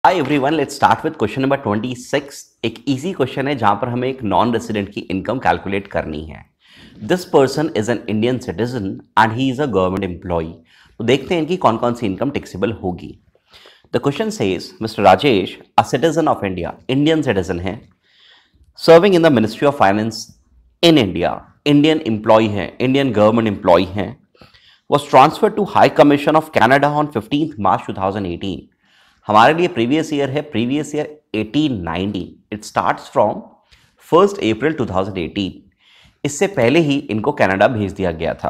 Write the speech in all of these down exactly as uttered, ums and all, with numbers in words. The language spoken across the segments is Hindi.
Hi everyone, let's start with question number छब्बीस। एक इजी क्वेश्चन है जहां पर हमें एक नॉन रेसिडेंट की इनकम कैलकुलेट करनी है। This person is an Indian citizen and he is a government employee. तो देखते हैं कि कौन कौन सी इनकम टैक्सेबल होगी। The question says Mr Rajesh, a citizen of India, Indian citizen है, serving in the ministry of finance in India, Indian employee है, इंडियन गवर्नमेंट एम्प्लॉय है, was transferred to High Commission of Canada on fifteenth March twenty eighteen। हमारे लिए प्रीवियस ईयर है, previous year eighteen nineteen। It starts from first April twenty eighteen। इससे पहले ही इनको कनाडा भेज दिया गया था।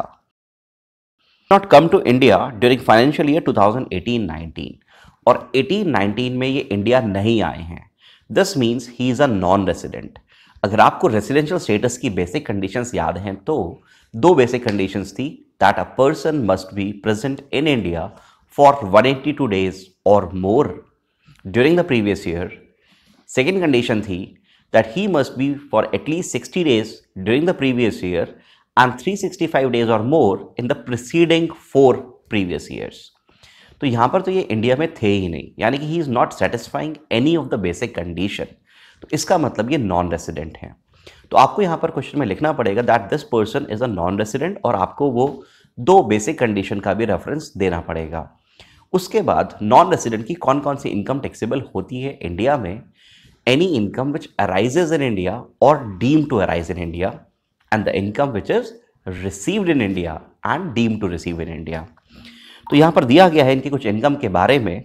Not come to India during financial year twenty eighteen nineteen, और eighteen nineteen में ये इंडिया नहीं आए हैं। This means he is a non resident. अगर आपको रेसिडेंशियल स्टेटस की बेसिक कंडीशंस याद हैं तो दो बेसिक कंडीशंस थी, that a person must be present in India for one hundred eighty-two days or more during the previous year. Second condition थी that he must be for at least sixty days during the previous year and three hundred sixty-five days or more in the preceding four previous years. तो यहाँ पर तो ये इंडिया में थे ही नहीं, यानी कि he is not satisfying any of the basic condition। तो इसका मतलब ये नॉन रेसिडेंट है। तो आपको यहाँ पर क्वेश्चन में लिखना पड़ेगा that this person is a non resident, और आपको वो दो बेसिक कंडीशन का भी रेफरेंस देना पड़ेगा। उसके बाद नॉन रेसिडेंट की कौन कौन सी इनकम टैक्सेबल होती है इंडिया में। Any income which arises in India और deem to arise in India, and the income which is received in India and deem to receive in India. तो यहाँ पर दिया गया है इनकी कुछ इनकम के बारे में।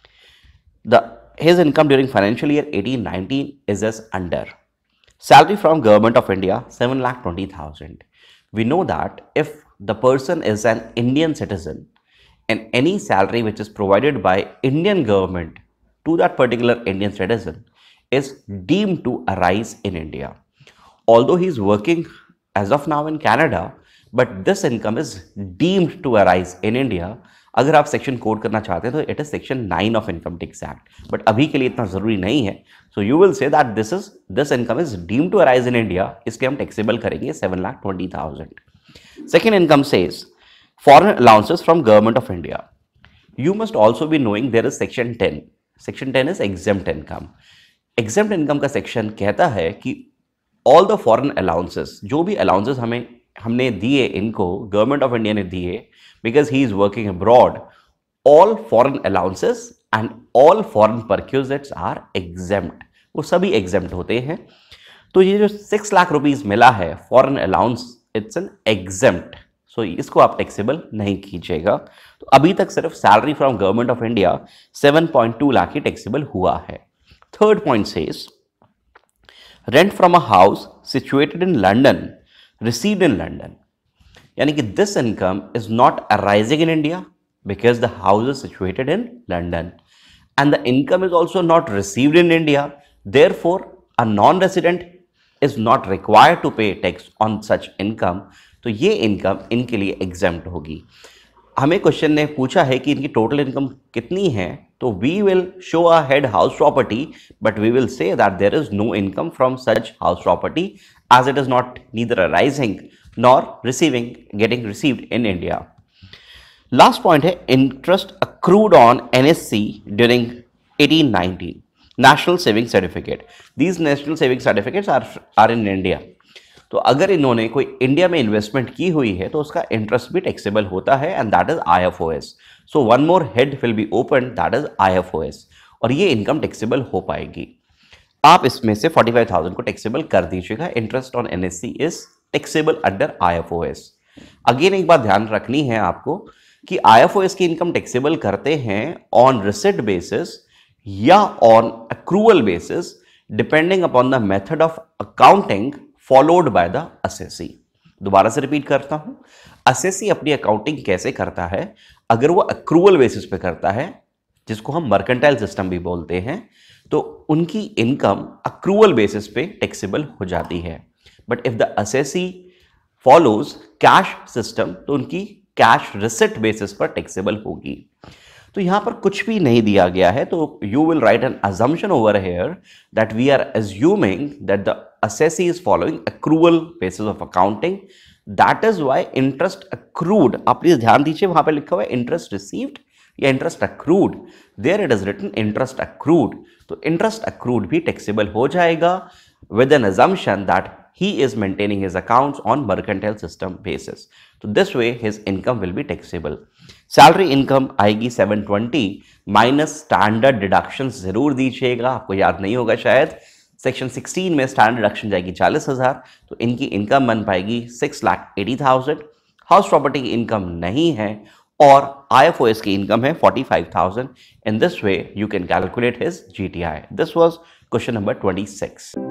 The his income during financial year eighteen nineteen is as under. Salary from Government of India seven lakh twenty thousand. We know that if the person is an Indian citizen and any salary which is provided by Indian government to that particular Indian citizen is deemed to arise in India. Although he is working as of now in Canada, but this income is deemed to arise in India. अगर आप सेक्शन कोड करना चाहते हैं तो it is section nine of income tax act, but अभी के लिए इतना जरूरी नहीं है। So you will say that this is this income is deemed to arise in India, इसलिए हम टैक्सेबल करेंगे seven lakh twenty thousand. Second income says foreign allowances from government of India. You must also be knowing there is section ten. Section ten is exempt income. Exempt income का सेक्शन कहता है कि ऑल द फॉरेन अलाउंसेस, जो भी अलाउंसेस हमें हमने दिए, इनको गवर्नमेंट ऑफ इंडिया ने दिए because he is working abroad, all foreign allowances and all foreign perquisites are exempt। वो सभी exempt होते हैं। तो ये जो सिक्स लाख रुपीस मिला है foreign allowance, it's an exempt, so इसको आप टैक्सेबल नहीं कीजिएगा। तो अभी तक सिर्फ salary from government of India seven point two lakh ही टैक्सेबल हुआ है। Third point says rent from a house situated in London received in London, यानी कि this income is not arising in India because the house is situated in London, and the income is also not received in India. Therefore a non resident is not required to pay tax on such income. तो ये इनकम इनके लिए एग्जेम्प्ट होगी। हमें क्वेश्चन ने पूछा है कि इनकी टोटल इनकम कितनी है, तो we will show a head house property, but we will say that there is no income from such house property as it is not neither arising nor receiving getting received in India. Last point है interest accrued on N S C during eighteen nineteen, National Saving Certificate. These National Saving Certificates are are in India. तो अगर इन्होंने कोई इंडिया में इन्वेस्टमेंट की हुई है तो उसका इंटरेस्ट भी टैक्सेबल होता है, and that is I F O S. So one more head will be open, that is I F O S, और ये इनकम टैक्सेबल हो पाएगी। आप इसमें से फोर्टी फाइव थाउजेंड को टैक्सेबल कर दीजिएगा। Interest on N S C is taxable under I F O S। Again एक बात ध्यान रखनी है आपको कि I F O S की इनकम टैक्सेबल करते हैं ऑन रिसिट बेसिस या on accrual basis, depending upon the method of accounting followed by the assessee. दोबारा से रिपीट करता हूं, असेसी अपनी अकाउंटिंग कैसे करता है। अगर वो अक्रूवल बेसिस पे करता है, जिसको हम मर्केंटाइल सिस्टम भी बोलते हैं, तो उनकी इनकम अक्रूवल बेसिस पे टैक्सेबल हो जाती है। But if the assessee follows cash system, तो उनकी कैश रिसिट बेसिस पर टैक्सेबल होगी। तो यहां पर कुछ भी नहीं दिया गया है, तो you will write an assumption over here that we are assuming that the assessee is following accrual basis of accounting. That is why interest accrued, आप प्लीज ध्यान दीजिए, वहां पर लिखा हुआ है इंटरेस्ट रिसीव्ड या interest accrued, there it is written interest accrued, तो इंटरेस्ट अक्रूड भी टैक्सेबल हो जाएगा with an assumption that he is maintaining his accounts on mercantile system basis. So this way his income will be taxable. Salary income आएगी seven twenty minus standard deductions जरूर दीजिएगा, आपको याद नहीं होगा शायद, सेक्शन सिक्सटीन में स्टैंडर्ड डिडक्शन जाएगी चालीस हजार, तो इनकी इनकम बन पाएगी six lakh eighty thousand. House property की इनकम नहीं है और आई एफ ओ एस की इनकम है forty five thousand. In this way you can calculate his G T I. This was question number twenty six.